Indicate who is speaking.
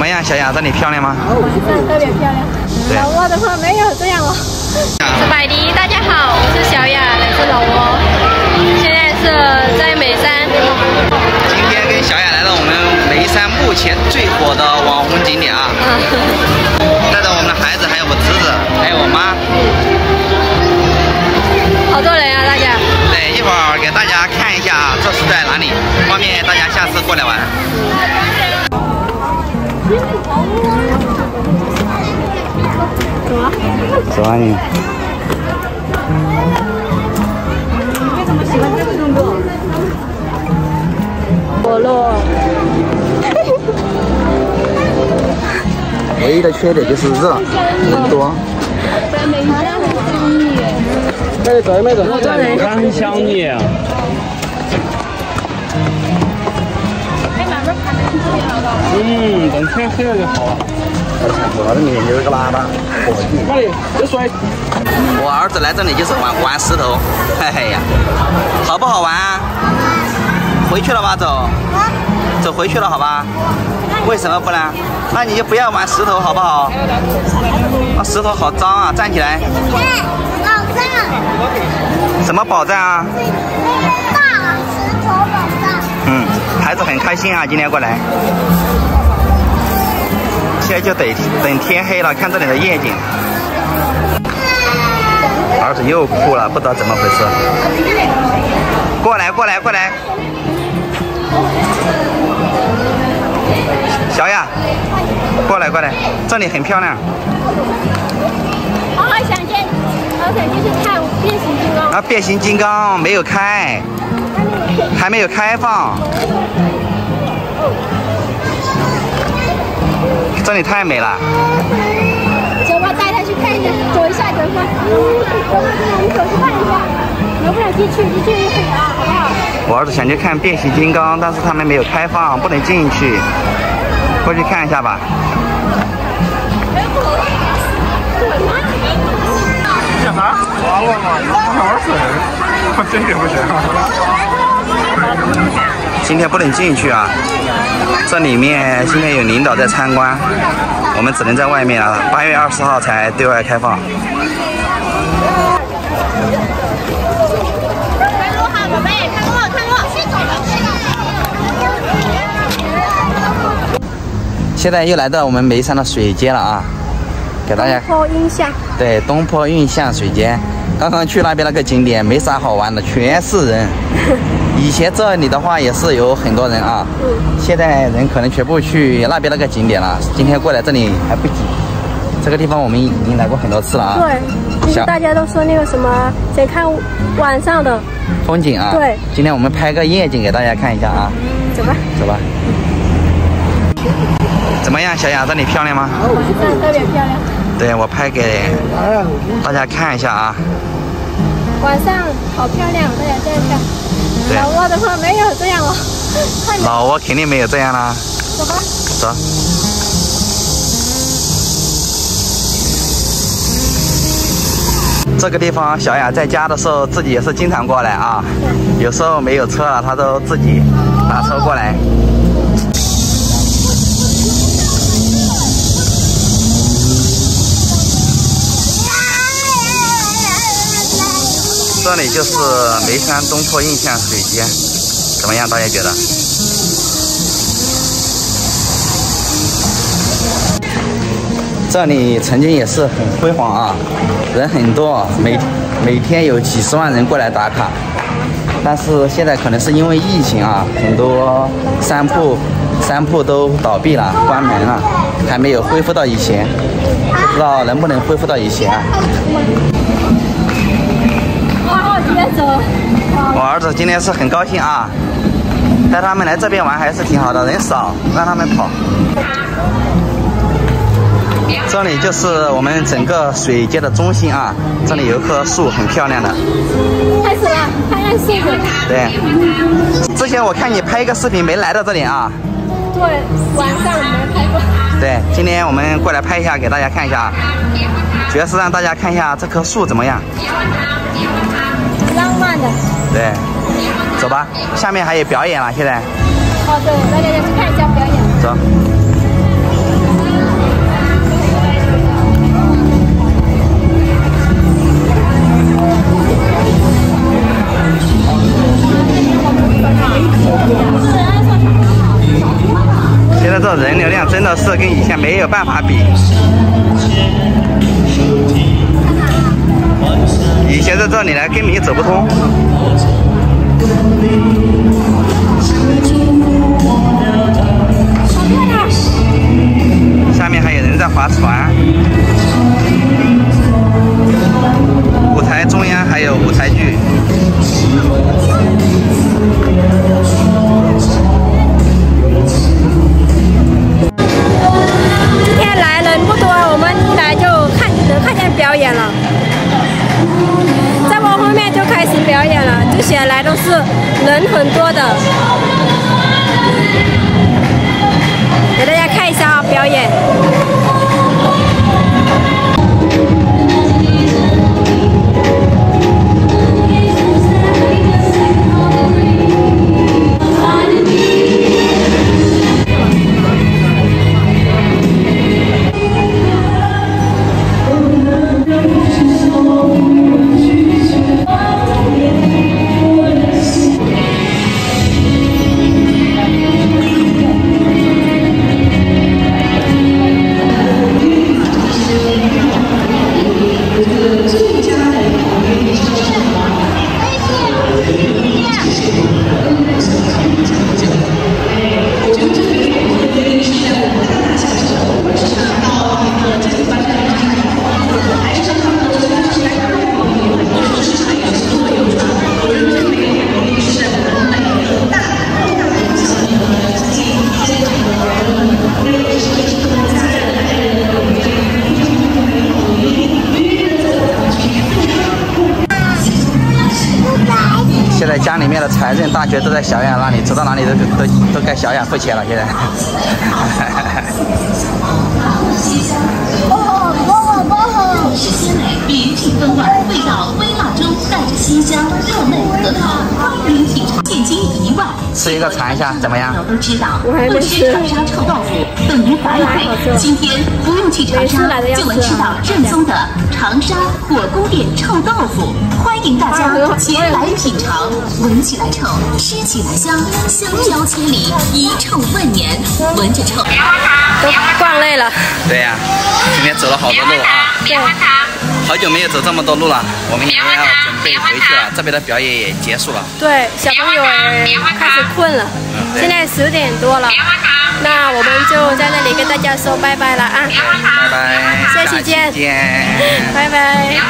Speaker 1: 么样，小雅？这里漂亮吗？
Speaker 2: 特别漂亮。老挝的话没有这样哦。是百迪，大家好，我是小雅，来自老挝，现在是在眉山。
Speaker 1: 今天跟小雅来到我们眉山目前最火的网红景点啊，带着我们的孩子，还有我侄子，还有我妈。
Speaker 2: 好多人啊，大家。
Speaker 1: 对，一会儿给大家看一下这是在哪里，方便大家下次过来玩。走啊你！
Speaker 2: 你为什么喜欢这个动作？可乐。
Speaker 1: 唯一的缺点就是热，人多。
Speaker 3: 很想你。等天黑了就好了。
Speaker 1: 我这里面有一个喇叭，
Speaker 3: 哪里？这水。
Speaker 1: 我儿子来这里就是玩石头，嘿嘿呀，好不好玩啊？回去了吧，走回去了，好吧？为什么不呢？那你就不要玩石头，好不好？那石头好脏啊！站起来。
Speaker 4: 宝藏。
Speaker 1: 什么宝藏啊？
Speaker 4: 大石头宝藏。
Speaker 1: 孩子很开心啊，今天过来。现在就等天黑了，看这里的夜景。儿子又哭了，不知道怎么回事。过来。小雅，过来，这里很漂亮。
Speaker 2: 好想去看变形金刚。
Speaker 1: 啊，变形金刚没有开，还没有开放。这里太美了。
Speaker 2: 走吧，带他去看一下，走一下。你走去看一下，能不能进去？进去可以啊，好不好？
Speaker 1: 我儿子想去看变形金刚，但是他们没有开放，不能进去。过去看一下吧。
Speaker 3: 干啥？完了嘛！你玩水？这个不行。
Speaker 1: 今天不能进去啊！这里面今天有领导在参观，我们只能在外面啊。8月20号才对外开放。
Speaker 2: 看路哈，宝贝，看路。
Speaker 1: 现在又来到我们眉山的水街了啊，给大家。
Speaker 2: 东坡印象。对，
Speaker 1: 东坡印象水街。刚刚去那边那个景点没啥好玩的，全是人。以前这里的话也是有很多人啊，现在人可能全部去那边那个景点了。今天过来这里还不挤，这个地方我们已经来过很多次了啊。
Speaker 2: 对，就是大家都说那个什么，想看晚上的
Speaker 1: 风景啊。对，今天我们拍个夜景给大家看一下啊。
Speaker 2: 走吧。
Speaker 1: 怎么样，小雅？这里漂亮吗？
Speaker 2: 特别漂亮。
Speaker 1: 对，我拍给大家看一下啊。
Speaker 2: 晚上好漂亮，大家这样看。老挝的话没有这样哦。
Speaker 1: 老挝肯定没有这样啦。
Speaker 2: 走吧。
Speaker 1: 走。这个地方，小雅在家的时候自己也是经常过来啊。有时候没有车了，她都自己打车过来。这里就是眉山东坡印象水街，怎么样？大家觉得？这里曾经也是很辉煌啊，人很多，每天有几十万人过来打卡。但是现在可能是因为疫情啊，很多商铺都倒闭了，关门了，还没有恢复到以前，不知道能不能恢复到以前啊。我儿子今天是很高兴啊，带他们来这边玩还是挺好的，人少，让他们跑。这里就是我们整个水街的中心啊，这里有一棵树很漂亮的。
Speaker 2: 开始了，拍树的。
Speaker 1: 对，之前我看你拍一个视频没来到这里啊。
Speaker 2: 对，晚上没拍过。
Speaker 1: 对，今天我们过来拍一下，给大家看一下，主要是让大家看一下这棵树怎么样。
Speaker 2: 浪漫的。
Speaker 1: 对，走吧，下面还有表演了，现在。
Speaker 2: 哦，对，大家去看一下表演。
Speaker 1: 走。 量真的是跟以前没有办法比。以前在这里呢，根本就走不通。下面还有人在划船。舞台中央还有舞台剧。
Speaker 2: 今天来人不多，我们一来就能看见表演了。再往后面就开始表演了，这些来都是人很多的。给大家看一下啊，表演。
Speaker 1: 现在家里面的财政大权都在小雅那里，走到哪里都该小雅付钱了。现在。
Speaker 5: 是鲜美，别具风味，味道微辣中带着鲜香，热内可口，欢迎品尝。现金1万，
Speaker 1: 吃一个尝一下，怎么样？
Speaker 5: 都知道，不吃长沙臭豆腐等于白来。今天不用去长沙，就能吃到正宗的长沙火宫殿臭豆腐。欢迎大家前来品尝，闻起来臭，吃起来香，香飘千里，遗臭万年。闻着臭，
Speaker 2: 都逛累了。
Speaker 1: 对呀，今天走了好多路啊。
Speaker 2: 对。
Speaker 1: 好久没有走这么多路了，我们也要准备回去了。这边的表演也结束了。
Speaker 2: 对，小朋友也开始困了，现在10点多了。那我们就在这里跟大家说拜拜了啊！
Speaker 1: 拜拜，
Speaker 2: 下期见，拜拜。